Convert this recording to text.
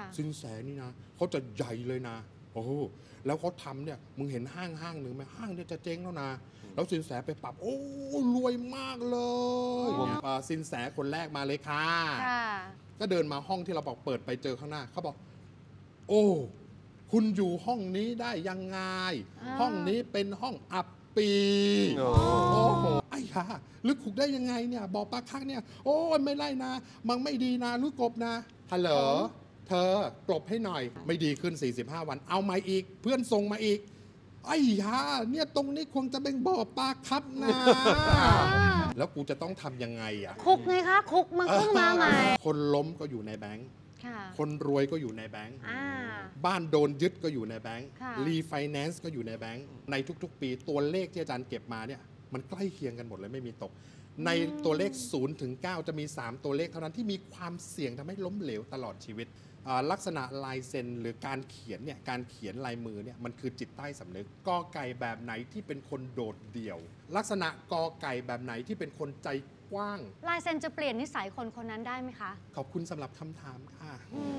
สินแสนี่นะเขาจะใหญ่เลยนะโอ้แล้วเขาทำเนี่ยมึงเห็นห้างหนึ่งไหมห้างเนี่ยจะเจ๊งแล้วนะแล้วสินแสไปปรับโอ้รวยมากเลยเนี่ยสินแสคนแรกมาเลยค่ะก็เดินมาห้องที่เราบอกเปิดไปเจอข้างหน้าเขาบอกโอ้คุณอยู่ห้องนี้ได้ยังไงห้องนี้เป็นห้องอับปีโอ้โหไอ้ห่าลึกขุกได้ยังไงเนี่ยบอกปลาคักเนี่ยโอ้ยไม่ไล่นะมันไม่ดีนะลูกกบนะฮัลโหลเธอกลบให้หน่อยไม่ดีขึ้น45 วันเอามาอีกเพื่อนส่งมาอีกไอ้ห่าเนี่ยตรงนี้คงจะเป็นบ่อปลาครับนะแล้วกูจะต้องทำยังไงอ่ะคุกไงคะคุกมันขึ้นมาใหม่คนล้มก็อยู่ในแบงค์คนรวยก็อยู่ในแบงค์บ้านโดนยึดก็อยู่ในแบงค์รีไฟแนนซ์ก็อยู่ในแบงค์ในทุกๆปีตัวเลขที่อาจารย์เก็บมาเนี่ยมันใกล้เคียงกันหมดเลยไม่มีตกในตัวเลข0 ถึง 9จะมี3ตัวเลขเท่านั้นที่มีความเสี่ยงทำให้ล้มเหลวตลอดชีวิตลักษณะลายเซ็นหรือการเขียนเนี่ยการเขียนลายมือเนี่ยมันคือจิตใต้สำนึกกอไก่แบบไหนที่เป็นคนโดดเดี่ยวลักษณะกอไก่แบบไหนที่เป็นคนใจกว้างลายเซ็นจะเปลี่ยนนิสัยคนคนนั้นได้ไหมคะขอบคุณสำหรับคำถามค่ะ